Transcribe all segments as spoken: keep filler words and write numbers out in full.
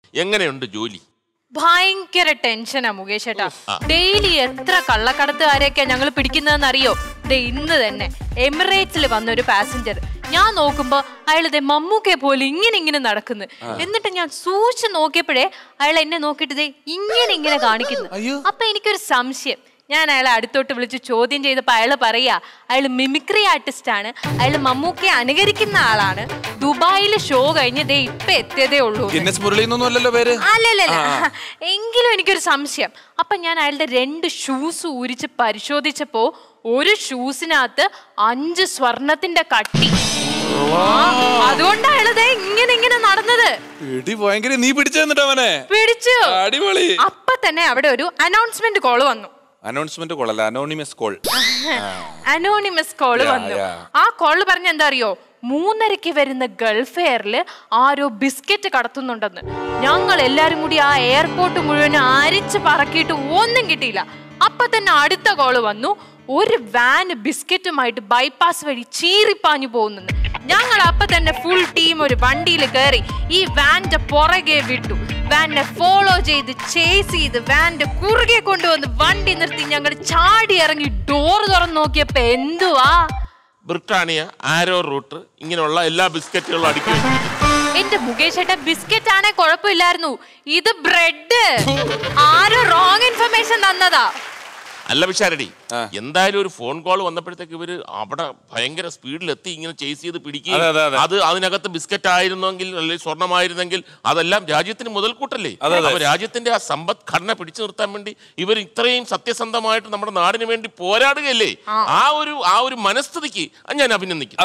എങ്ങനെയുണ്ട് ജോലി? ഭയങ്കര ടെൻഷനാ മുകേഷ് ചേട്ടാ. ഡെയിലി എത്ര കള്ളക്കടത്തുകാരെയൊക്കെ ഞങ്ങൾ പിടിക്കുന്നതെന്ന് അറിയോ? ഇന്ന് തന്നെ എമിറേറ്റ്സിൽ വന്ന ഒരു പാസഞ്ചർ, ഞാൻ നോക്കുമ്പോ അയാളിതെ മമ്മൂക്കെ പോലെ ഇങ്ങനെ ഇങ്ങനെ നടക്കുന്നു. എന്നിട്ട് ഞാൻ സൂക്ഷിച്ച് നോക്കിയപ്പോഴേ അയാൾ എന്നെ നോക്കിയിട്ട് ഇങ്ങനെ ഇങ്ങനെ കാണിക്കുന്നു. അപ്പൊ എനിക്കൊരു സംശയം. ഞാൻ അയാളെ അടുത്തോട്ട് വിളിച്ച് ചോദ്യം ചെയ്തപ്പോ അയാള് പറയാ അയാള് മിമിക്രി ആർട്ടിസ്റ്റ് ആണ്, അയാള് മമ്മൂക്കെ അനുകരിക്കുന്ന ആളാണ്, ദുബായില് ഷോ കഴിഞ്ഞ് ദേ ഇപ്പൊ എത്തിയതേ ഉള്ളൂ. അല്ലല്ല, എങ്കിലും എനിക്കൊരു സംശയം. അപ്പൊ ഞാൻ അയാളുടെ രണ്ട് ഷൂസ് ഊരിച്ച് പരിശോധിച്ചപ്പോ ഒരു ഷൂസിനകത്ത് അഞ്ച് സ്വർണത്തിന്റെ കട്ടി. അതുകൊണ്ട് അയാളത് ഇങ്ങനെ ഇങ്ങനെ നടന്നത്. നീ പിടിച്ചു. അപ്പൊ തന്നെ അവിടെ ഒരു അനൗൺസ്മെന്റ് കോള് വന്നു. അനൗൺസ്മെന്റ് കോളല്ല, അനോണിമസ് കോൾ. അനോണിമസ് കോള് വന്നു. ആ കോള് പറഞ്ഞ എന്താ അറിയോ? മൂന്നരക്ക് വരുന്ന ഗൾഫ് എയറില് ആരോ ബിസ്ക്കറ്റ് കടത്തുന്നുണ്ടെന്ന്. ഞങ്ങൾ എല്ലാരും കൂടി ആ എയർപോർട്ട് മുഴുവൻ അരിച്ച് പറക്കിയിട്ട് ഒന്നും കിട്ടിയില്ല. അപ്പൊ തന്നെ അടുത്ത കോള് വന്നു. ഒരു വാന് ബിസ്ക്കറ്റുമായിട്ട് ബൈപ്പാസ് വഴി ചീറിപ്പാഞ്ഞു പോകുന്നു. ഞങ്ങൾ അപ്പൊ തന്നെ ഫുൾ ടീം ഒരു വണ്ടിയിൽ കയറി ഈ വാന്റെ പുറകെ വിട്ടു. വാനെ ഫോളോ ചെയ്ത് ചേസ് ചെയ്ത് വാന്റെ കുറുകെ കൊണ്ടുവന്ന് വണ്ടി നിർത്തി ഞങ്ങൾ ചാടി ഇറങ്ങി ഡോർ തുറന്ന് നോക്കിയപ്പോ എന്തുവാ? ബ്രിട്ടാനിയ, ആരോ റൂട്ട്, ഇങ്ങനെയുള്ള എല്ലാ ബിസ്ക്കറ്റുകളും അടുക്കി. എന്റെ മുകേഷ് ഏട്ടാ, ബിസ്ക്കറ്റ് ആണെ കുഴപ്പമില്ലായിരുന്നു, ഇത് ബ്രെഡ്. ആരോ റോങ് ഇൻഫർമേഷൻ തന്നതാ. അല്ല വിശാരടി, എന്തായാലും ഒരു ഫോൺ കോൾ വന്നപ്പോഴത്തേക്ക് ഇവര് അവിടെ ഭയങ്കര സ്പീഡിൽ എത്തി ഇങ്ങനെ ചേസ് ചെയ്ത് പിടിക്കുക. അത് അതിനകത്ത് ബിസ്ക്കറ്റ് ആയിരുന്നെങ്കിൽ അല്ലെങ്കിൽ സ്വർണ്ണമായിരുന്നെങ്കിൽ അതെല്ലാം രാജ്യത്തിന് മുതൽക്കൂട്ടല്ലേ? അപ്പൊ രാജ്യത്തിന്റെ ആ സമ്പദ്ഘടന പിടിച്ചു നിർത്താൻ വേണ്ടി ഇവർ ഇത്രയും സത്യസന്ധമായിട്ട് നമ്മുടെ നാടിന് വേണ്ടി പോരാടുകയല്ലേ? ആ ഒരു ആ ഒരു മനസ്ഥിതിക്ക് ഞാൻ അഭിനന്ദിക്കുന്നു.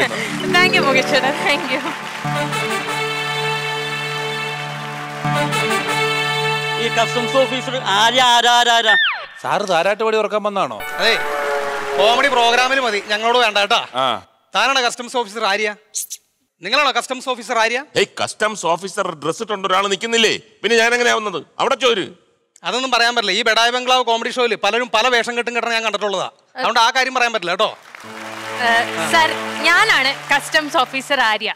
ഈ കസ്റ്റംസ് ഓഫീസർ ആരാ ആരാ ആരാ സാറ് താരാട്ടുപടി ഉറക്കാൻ വന്നാണോ? അതെ, കോമഡി പ്രോഗ്രാമിൽ മതി, ഞങ്ങളോട് വേണ്ട കേട്ടാ. താനാണ് കസ്റ്റംസ് ഓഫീസർ ആര്യ? നിങ്ങളാണോ കസ്റ്റംസ് ഓഫീസർ ആര്യ? ഏയ്, കസ്റ്റംസ് ഓഫീസർ ഡ്രസ് ഇട്ടുണ്ട് ഒരാൾ നിൽക്കുന്നില്ലേ, പിന്നെ ഞാൻ എങ്ങനെയാവുന്നത്? അവിടെ ചോര്. അതൊന്നും പറയാൻ പറ്റില്ല. ഈ ബെഡായ ബംഗ്ലാവ് കോമഡി ഷോയിൽ പലരും പല വേഷം കെട്ടും കെട്ടണം ഞാൻ കണ്ടിട്ടുള്ളതാ. അതുകൊണ്ട് ആ കാര്യം പറയാൻ പറ്റില്ല കേട്ടോ. സർ, ഞാനാണ് കസ്റ്റംസ് ഓഫീസർ ആര്യ.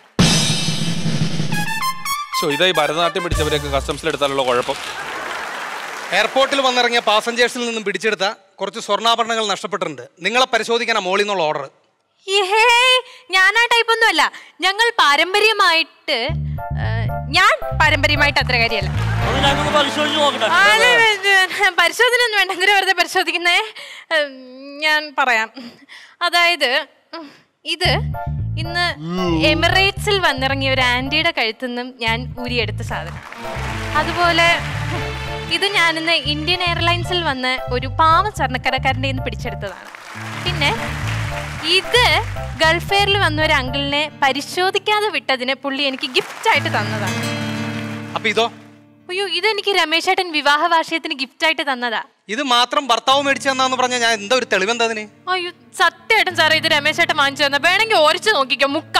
ഇതായി ഭരതനാട്യം പിടിച്ചവരെയൊക്കെ കസ്റ്റംസിലെടുത്താലുള്ള കുഴപ്പം. എയർപോർട്ടിൽ വന്നിറങ്ങിയ പാസഞ്ചേഴ്സിൽ നിന്നും പിടിച്ചെടുത്ത കുറച്ച് സ്വർണ്ണാഭരണങ്ങൾ നഷ്ടപ്പെട്ടിട്ടുണ്ട്. നിങ്ങളെ പരിശോധിക്കാനാ മോളിൽ നിന്നുള്ള ഓർഡർ. ഞാൻ ആ ടൈപ്പ് ഒന്നും അല്ല. ഞങ്ങൾ പാരമ്പര്യമായിട്ട് ഞാൻ പാരമ്പര്യമായിട്ട് അത്ര കാര്യമല്ല. പരിശോധന ഒന്നും വേണ്ട, എന്തിനാ വെറുതെ പരിശോധിക്കുന്നേ? ഞാൻ പറയാം. അതായത് ഇത് ഇന്ന് എമിറേറ്റ്സിൽ വന്നിറങ്ങിയ ഒരു ആന്റിയുടെ കഴുത്തിൽ നിന്നും ഞാൻ ഊരിയെടുത്ത സാധനം. അതുപോലെ ഇത് ഞാനിന്ന് ഇന്ത്യൻ എയർലൈൻസിൽ വന്ന് ഒരു പാവ സ്വർണ്ണക്കടക്കാരൻ്റെ നിന്ന് പിടിച്ചെടുത്തതാണ്. പിന്നെ ഇത് ഗൾഫ് എയറിൽ വന്ന ഒരു അങ്കിളിനെ പരിശോധിക്കാതെ വിട്ടതിന് പുള്ളി എനിക്ക് ഗിഫ്റ്റ് ആയിട്ട് തന്നതാണ്. അപ്പൊ ഇതോ? അയ്യോ, ഇതെനിക്ക് രമേശ് ഏട്ടൻ വിവാഹ വാർഷികത്തിന് ഗിഫ്റ്റ് ആയിട്ട് തന്നതാ. ഇത് മാത്രം ഭർത്താവ് മേടിച്ചു തന്നാന്ന് പറഞ്ഞാൽ ഞാൻ എന്താ ഒരു തെളിവെന്താ അതിന്? അയ്യോ സത്യമായിട്ടും സാറേ, ഇത് രമേശ് ഏട്ടൻ വാങ്ങിച്ചു തന്ന. വേണമെങ്കിൽ ഓരിച്ചു നോക്കിക്കോ, മുക്ക.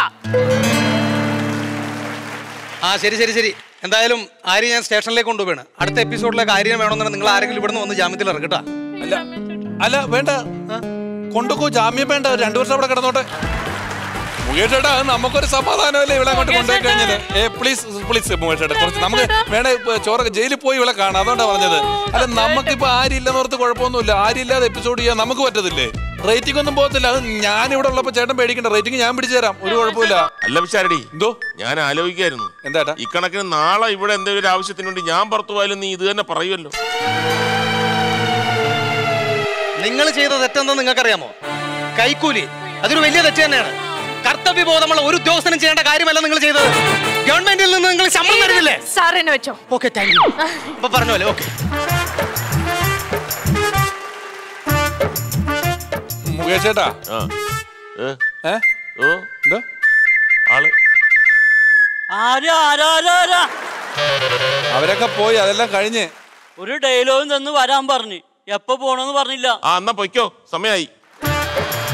ആ ശരി ശരി ശരി. എന്തായാലും ആര്യ ഞാൻ സ്റ്റേഷനിലേക്ക് കൊണ്ടുപോവാണ്. അടുത്ത എപ്പിസോഡിലേക്ക് ആര്യ വേണമെന്നാണ് നിങ്ങൾ ആരെങ്കിലും ഇവിടുന്ന് വന്ന് ജാമ്യത്തിൽ ഇറക്കട്ടാ. അല്ല അല്ല വേണ്ട, കൊണ്ടുപോ, ജാമ്യം വേണ്ട, രണ്ടു വർഷം അവിടെ കിടന്നോട്ടെ. മുകേഷ് ഏട്ടാ, നമുക്കൊരു സമാധാനമല്ലേ ഇവിടെ അങ്ങോട്ട് കൊണ്ടുപോയി കഴിഞ്ഞത്. ഏ പ്ലീസ് പ്ലീസ് മുകേഷ് ഏട്ടാ, കുറച്ച് നമുക്ക് വേണേ ചോറൊക്കെ ജയിലിൽ പോയി ഇവിടെ കാണാം, അതുകൊണ്ടാ പറഞ്ഞത്. അല്ല നമുക്കിപ്പോ ആരില്ലെന്നോർത്ത് കുഴപ്പമൊന്നുമില്ല. ആരില്ലാതെ എപ്പിസോഡ് ചെയ്യാൻ നമുക്ക് പറ്റത്തില്ലേ? റേറ്റിംഗ് ഒന്നും പോകത്തില്ല. അത് ഞാൻ ഇവിടെ ഉള്ളപ്പോ ചേട്ടൻ പേടിക്കണ്ട, റേറ്റിംഗ് ഞാൻ പിടിച്ചു തരാം, ഒരു കുഴപ്പമില്ല. അല്ല വിശാരടി, എന്തോ ഞാൻ ആലോചിക്കായിരുന്നു, എന്താ ഈ കണക്കിന് നാളെ ഇവിടെ എന്തെങ്കിലും ഒരു ആവശ്യത്തിന് വേണ്ടി ഞാൻ പുറത്തു പോയാലും നീ ഇത് തന്നെ പറയുമല്ലോ. നിങ്ങൾ ചെയ്ത തെറ്റെന്താ നിങ്ങൾക്കറിയാമോ? കൈക്കൂലി. അതൊരു വലിയ തെറ്റ് തന്നെയാണ്. കർത്തവ്യബോധമുള്ള ഒരു ഉദ്യോഗസ്ഥനും ചെയ്യേണ്ട കാര്യമല്ല നിങ്ങൾ ചെയ്തത്. ഗവൺമെന്റിൽ നിന്ന് നിങ്ങൾ ശമ്പളം തരുന്നില്ലേ? സാറിനെ വെച്ചോ. Okay, thank you. അപ്പൊ പറഞ്ഞോലെ. ഓക്കെ മുകേഷ് ചേട്ടാ, അവരൊക്കെ പോയി, അതെല്ലാം കഴിഞ്ഞ് ഒരു ഡയലോഗും തന്ന് വരാൻ പറഞ്ഞു. എപ്പോ പോണെന്ന് പറഞ്ഞില്ല. ആ എന്നാ പൊയ്ക്കോ, സമയായി.